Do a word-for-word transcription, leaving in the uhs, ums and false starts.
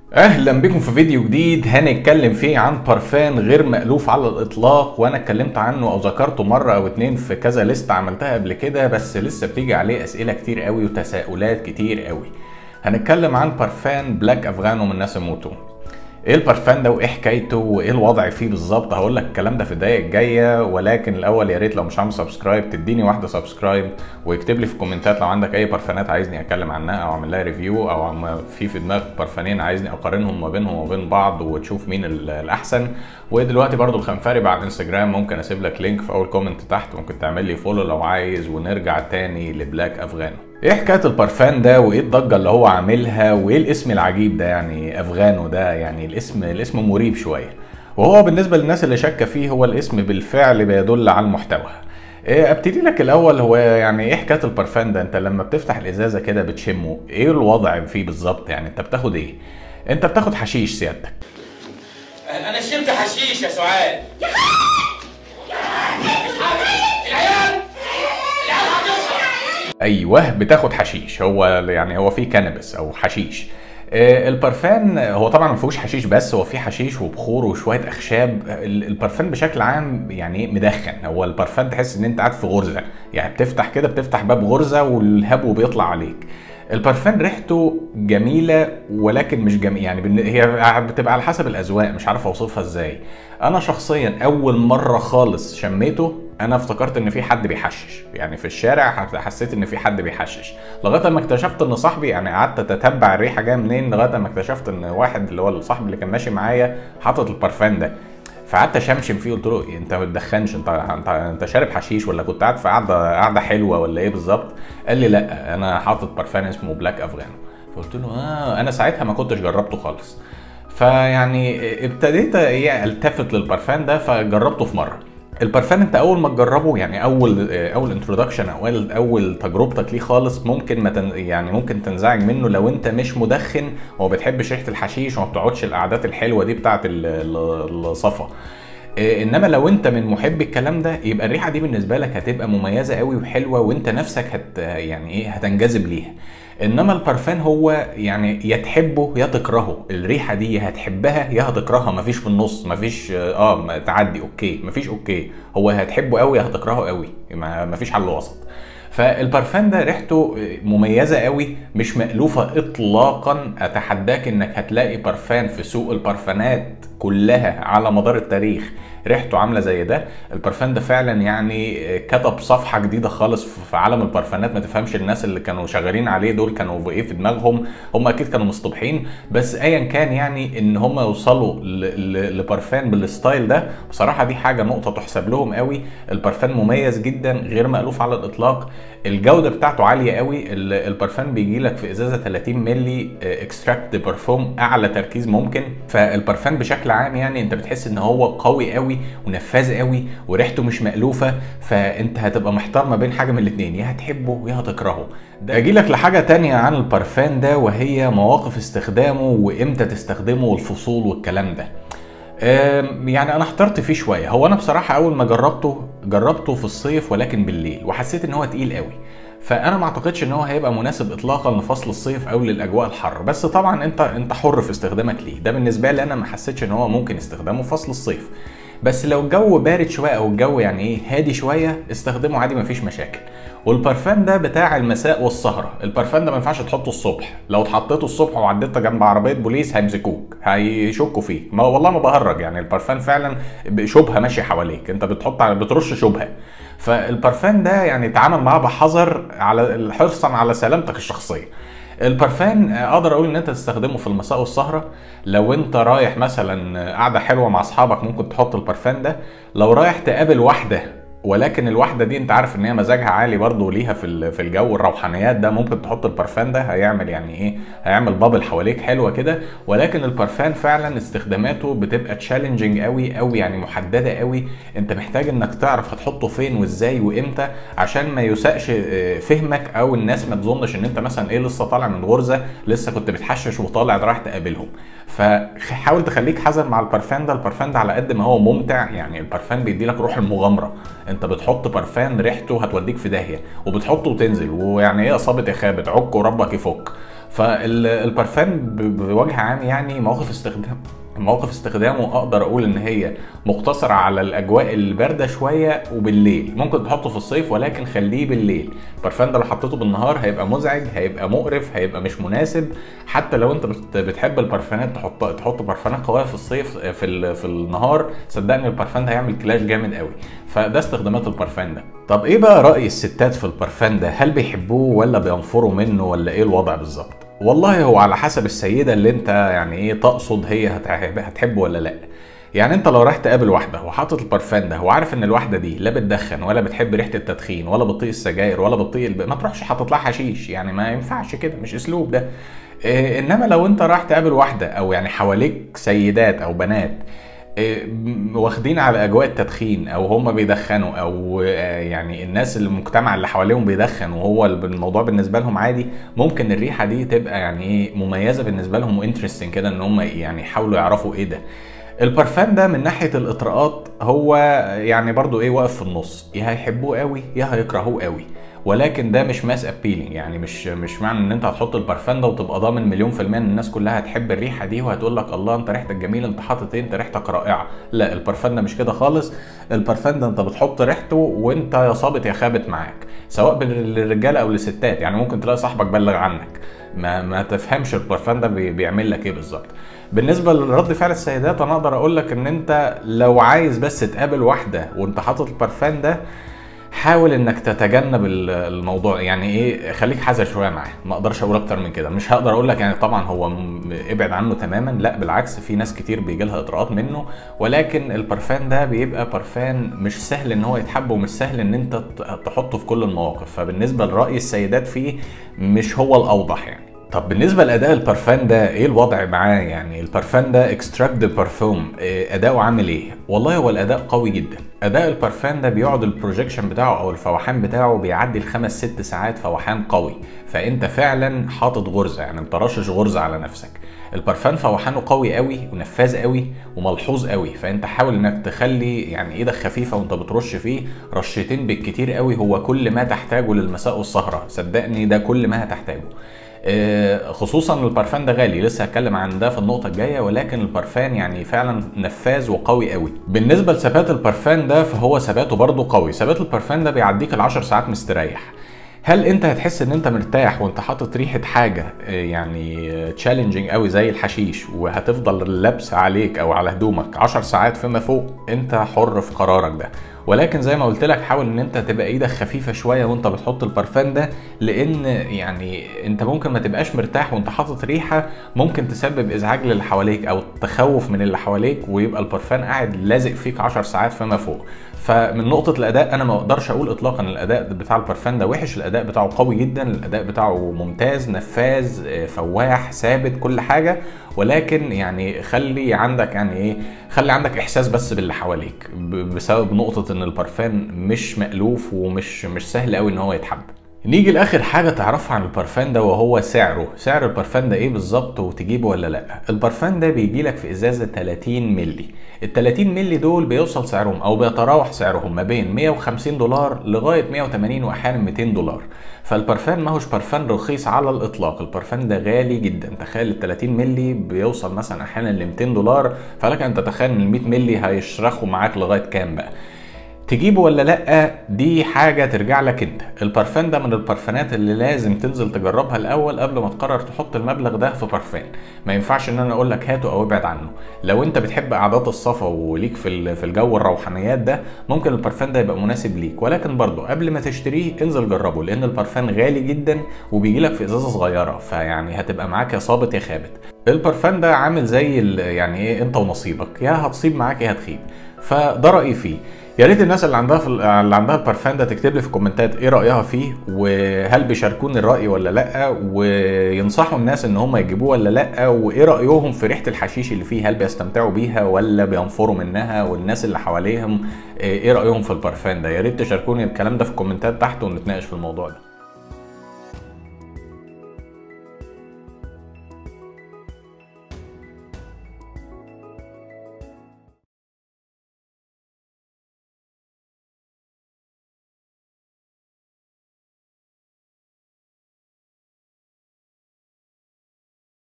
اهلا بكم في فيديو جديد هنتكلم فيه عن برفان غير مألوف على الاطلاق، وانا اتكلمت عنه او ذكرته مره او اتنين في كذا ليست عملتها قبل كده، بس لسه بتيجي عليه اسئله كتير قوي وتساؤلات كتير قوي. هنتكلم عن برفان بلاك افغانو من ناسيموتو. ايه البرفان ده وايه حكايته وايه الوضع فيه بالظبط؟ هقول لك الكلام ده في الدقايق الجايه، ولكن الاول يا ريت لو مش عامل سبسكرايب تديني واحده سبسكرايب، واكتب لي في الكومنتات لو عندك اي برفانات عايزني اتكلم عنها او اعمل لها ريفيو، او في في دماغك برفانين عايزني اقارنهم ما بينهم وبين بعض وتشوف مين الاحسن. ودلوقتي برضو الخنفري على الانستجرام، ممكن اسيب لك لينك في اول كومنت تحت، ممكن تعمل لي فولو لو عايز. ونرجع تاني لبلاك افغانو. ايه حكايه البرفان ده وايه الضجه اللي هو عاملها وايه الاسم العجيب ده؟ يعني افغانو ده يعني الاسم الاسم مريب شويه، وهو بالنسبه للناس اللي شاكه فيه هو الاسم بالفعل بيدل على المحتوى. إيه ابتدي لك الاول، هو يعني ايه حكايه البرفان ده؟ انت لما بتفتح الازازه كده بتشمه، ايه الوضع فيه بالظبط؟ يعني انت بتاخد ايه؟ انت بتاخد حشيش سيادتك. انا شربت حشيش يا سعاد. العيال ايوه بتاخد حشيش، هو يعني هو فيه كانابيس او حشيش. آه البرفان هو طبعا ما فيهوش حشيش بس، هو فيه حشيش وبخور وشويه اخشاب. البرفان بشكل عام يعني مدخن، هو البرفان تحس ان انت قاعد في غرزه، يعني بتفتح كده بتفتح باب غرزه والهبو بيطلع عليك. البرفان ريحته جميله ولكن مش جميل، يعني هي بتبقى على حسب الاذواق، مش عارف اوصفها ازاي. انا شخصيا اول مره خالص شميته انا افتكرت ان في حد بيحشش، يعني في الشارع حسيت ان في حد بيحشش، لغايه ما اكتشفت ان صاحبي، يعني قعدت اتتبع الريحه جايه منين لغايه ما اكتشفت ان واحد اللي هو الصاحب اللي كان ماشي معايا حاطط البرفان ده. فقعدت اشمشم فيه، قلت له انت ما بتدخنش، انت انت انت شارب حشيش ولا كنت قاعد في قعده قعده حلوه ولا ايه بالظبط؟ قال لي لا انا حاطط برفان اسمه بلاك افغانو. فقلت له اه انا ساعتها ما كنتش جربته خالص. فيعني ابتديت ايه التفت للبرفان ده فجربته في مره. البرفان انت اول ما تجربه، يعني اول اول انترودكشن او اول اول تجربتك ليه خالص، ممكن ما تن يعني ممكن تنزعج منه لو انت مش مدخن وما بتحبش ريحه الحشيش وما بتقعدش القعدات الحلوه دي بتاعه الصفا. انما لو انت من محب الكلام ده يبقى الريحه دي بالنسبه لك هتبقى مميزه قوي وحلوه، وانت نفسك هت يعني ايه هتنجذب ليها. انما البرفان هو يعني يا تحبه يا تكرهه، الريحه دي يا هتحبها يا هتكرهها، مفيش في النص، مفيش اه تعدي اوكي، مفيش اوكي، هو هتحبه قوي يا هتكرهه قوي، مفيش حل وسط. فالبرفان ده ريحته مميزه قوي، مش مألوفه اطلاقا. اتحداك انك هتلاقي برفان في سوق البرفانات كلها على مدار التاريخ ريحته عامله زي ده. البرفان ده فعلا يعني كتب صفحه جديده خالص في عالم البرفانات. ما تفهمش الناس اللي كانوا شغالين عليه دول كانوا ايه في دماغهم، هم اكيد كانوا مصطبحين، بس ايا كان يعني ان هم يوصلوا لبرفان بالستايل ده بصراحه دي حاجه نقطه تحسب لهم قوي. البرفان مميز جدا غير مألوف على الاطلاق، الجوده بتاعته عاليه قوي. البرفان بيجي لك في ازازه ثلاثين مللي اكستراكت برفوم اعلى تركيز ممكن. فالبرفان بشكل عام يعني انت بتحس ان هو قوي قوي ونفاذ قوي وريحته مش مألوفه، فانت هتبقى محتار ما بين حاجه من الاثنين، يا هتحبه يا هتكرهه. اجي لك لحاجه تانية عن البرفان ده، وهي مواقف استخدامه وامتى تستخدمه والفصول والكلام ده. يعني انا احترت فيه شويه. هو انا بصراحه اول ما جربته جربته في الصيف ولكن بالليل، وحسيت ان هو تقيل قوي، فانا ما اعتقدش ان هو هيبقى مناسب اطلاقا لفصل الصيف او للاجواء الحر. بس طبعا انت انت حر في استخدامك ليه. ده بالنسبه لي انا ما حسيتش ان هو ممكن استخدامه في فصل الصيف، بس لو الجو بارد شويه او الجو يعني ايه هادي شويه استخدمه عادي مفيش مشاكل. والبرفان ده بتاع المساء والسهره. البرفان ده ما ينفعش تحطه الصبح، لو اتحطيته الصبح وعديت جنب عربيه بوليس هيمسكوك هيشكوا فيك. ما والله ما بهرج، يعني البرفان فعلا شبهه ماشيه حواليك، انت بتحط بترش شبهه. فالبرفان ده يعني اتعامل معاه بحذر على حرصا على سلامتك الشخصيه. البرفان اقدر اقول ان انت تستخدمه في المساء والسهره. لو انت رايح مثلا قعده حلوه مع اصحابك ممكن تحط البرفان ده. لو رايح تقابل واحده ولكن الواحده دي انت عارف ان هي مزاجها عالي برضه ليها في في الجو الروحانيات ده، ممكن تحط البرفان ده، هيعمل يعني ايه هيعمل بابل حواليك حلوه كده. ولكن البرفان فعلا استخداماته بتبقى تشالنجينج قوي قوي، يعني محدده قوي. انت محتاج انك تعرف هتحطه فين وازاي وامتى عشان ما يساءش فهمك، او الناس ما تظنش ان انت مثلا ايه لسه طالع من غرزه لسه كنت بتحشش وطالع رايح تقابلهم. فحاول تخليك حذر مع البرفان ده. البرفان ده على قد ما هو ممتع، يعني البرفان بيدي لك روح المغامره. انت بتحط برفان ريحته هتوديك في داهيه وبتحطه وتنزل، ويعني ايه اصابه يا خابت عك وربك يفك. فالبرفان بوجه عام يعني مواقف استخدام مواقف استخدامه اقدر اقول ان هي مقتصره على الاجواء البارده شويه وبالليل. ممكن تحطه في الصيف ولكن خليه بالليل. البرفان ده لو حطيته بالنهار هيبقى مزعج، هيبقى مقرف، هيبقى مش مناسب. حتى لو انت بتحب البرفانات تحط تحط برفانات قويه في الصيف في في النهار، صدقني البرفان ده هيعمل كلاش جامد قوي. فده استخدامات البرفان ده. طب ايه بقى راي الستات في البرفان ده؟ هل بيحبوه ولا بينفروا منه ولا ايه الوضع بالظبط؟ والله هو على حسب السيده اللي انت يعني ايه تقصد هي هتحبه ولا لا. يعني انت لو رايح تقابل واحده وحاطط البرفان ده وعارف ان الواحده دي لا بتدخن ولا بتحب ريحه التدخين ولا بتطيق السجاير ولا بتطيق الب... ما تروحش حاطط لها حشيش، يعني ما ينفعش كده، مش اسلوب ده. إيه انما لو انت رايح تقابل واحده او يعني حواليك سيدات او بنات واخدين على اجواء التدخين او هم بيدخنوا او يعني الناس اللي المجتمع اللي حواليهم بيدخن وهو الموضوع بالنسبه لهم عادي، ممكن الريحه دي تبقى يعني ايه مميزه بالنسبه لهم وانترستنج كده ان هم يعني يحاولوا يعرفوا ايه ده. البرفان ده من ناحيه الاطراءات هو يعني برضو ايه واقف في النص، يا هيحبوه قوي يا هيكرهوه قوي، ولكن ده مش ماس ابيلينج. يعني مش مش معنى ان انت هتحط البرفان ده وتبقى ضامن مليون في المية ان الناس كلها هتحب الريحه دي وهتقول لك الله انت ريحتك جميله، انت حاطط ايه، انت ريحتك رائعه. لا، البرفان ده مش كده خالص. البرفان ده انت بتحط ريحته وانت يا صابت يا خابت معاك، سواء للرجاله او للستات. يعني ممكن تلاقي صاحبك بلغ عنك، ما ما تفهمش البرفان ده بيعمل لك ايه بالظبط. بالنسبه لرد فعل السيدات انا اقدر اقول لك ان انت لو عايز بس تقابل واحده وانت حاطط البرفان ده، حاول انك تتجنب الموضوع. يعني ايه، خليك حذر شويه معاه. ما اقدرش اقول اكتر من كده. مش هقدر اقول لك يعني طبعا هو ابعد عنه تماما، لا بالعكس، في ناس كتير بيجي لها اطراءات منه، ولكن البرفان ده بيبقى برفان مش سهل ان هو يتحب ومش سهل ان انت تحطه في كل المواقف. فبالنسبه لراي السيدات فيه مش هو الاوضح يعني. طب بالنسبه لاداء البرفان ده ايه الوضع معاه؟ يعني البرفان ده اكستراكت دي بارفوم اداؤه عامل ايه؟ والله هو الاداء قوي جدا. اداء البرفان ده بيقعد البروجكشن بتاعه او الفوحان بتاعه بيعدي الخمس ست ساعات فوحان قوي، فانت فعلا حاطط غرزه، يعني انت رشش غرزه على نفسك. البرفان فوحانه قوي قوي ونفاذ قوي وملحوظ قوي، فانت حاول انك تخلي يعني ايدك خفيفه وانت بترش فيه، رشتين بالكتير قوي هو كل ما تحتاجه للمساء والسهره. صدقني ده كل ما هتحتاجه، خصوصا البرفان ده غالي، لسه هتكلم عن ده في النقطه الجايه، ولكن البرفان يعني فعلا نفاذ وقوي قوي. بالنسبه لثبات البرفان ده فهو ثباته برضو قوي. ثبات البرفان ده بيعديك العشر ساعات مستريح. هل انت هتحس ان انت مرتاح وانت حاطط ريحه حاجه يعني تشالنجينج قوي زي الحشيش وهتفضل لابسه عليك او على هدومك عشر ساعات فيما فوق؟ انت حر في قرارك ده. ولكن زي ما قلت لك حاول ان انت تبقى ايدك خفيفه شويه وانت بتحط البرفان ده، لان يعني انت ممكن ما تبقاش مرتاح وانت حاطط ريحه ممكن تسبب ازعاج للي حواليك او تخوف من اللي حواليك، ويبقى البرفان قاعد لازق فيك عشر ساعات فيما فوق. فمن نقطه الاداء انا ما اقدرش اقول اطلاقا الاداء بتاع البرفان ده وحش. الاداء بتاعه قوي جدا، الاداء بتاعه ممتاز، نفاذ، فواح، ثابت، كل حاجه. ولكن يعني خلي عندك يعني ايه خلي عندك احساس بس باللي حواليك بسبب نقطه ان البرفان مش مألوف ومش مش سهل قوي ان هو يتحب. نيجي لاخر حاجه تعرفها عن البرفان ده وهو سعره. سعر البرفان ده ايه بالظبط وتجيبه ولا لا؟ البرفان ده بيجي لك في ازازه ثلاثين مللي. ال ثلاثين مللي دول بيوصل سعرهم او بيتراوح سعرهم ما بين مية وخمسين دولار لغايه مية وتمانين واحيانا ميتين دولار. فالبرفان ما هوش برفان رخيص على الاطلاق، البرفان ده غالي جدا. تخيل ال ثلاثين مللي بيوصل مثلا احيانا ل ميتين دولار، فلك ان تتخيل ان ال مية مللي هيشرخوا معاك لغايه كام بقى. تجيبه ولا لا دي حاجه ترجع لك انت. البرفان ده من البرفانات اللي لازم تنزل تجربها الاول قبل ما تقرر تحط المبلغ ده في برفان. ما ينفعش ان انا اقول لك هاته او ابعد عنه. لو انت بتحب قعدات الصفا وليك في في الجو الروحانيات ده ممكن البرفان ده يبقى مناسب ليك، ولكن برضه قبل ما تشتريه انزل جربه، لان البرفان غالي جدا وبيجي لك في ازازه صغيره، فيعني هتبقى معاك يا صابت يا خابت. البرفان ده عامل زي يعني ايه انت ونصيبك، يا هتصيب معاك يا هتخيب. فده رايي فيه. يا ريت الناس اللي عندها في اللي عندها البرفان ده تكتب لي في الكومنتات ايه رايها فيه، وهل بيشاركوني الراي ولا لا، وينصحوا الناس ان هم يجيبوه ولا لا، وايه رايهم في ريحه الحشيش اللي فيه، هل بيستمتعوا بيها ولا بينفروا منها، والناس اللي حواليهم ايه رايهم في البرفان ده. يا ريت تشاركوني الكلام ده في الكومنتات تحت ونتناقش في الموضوع ده.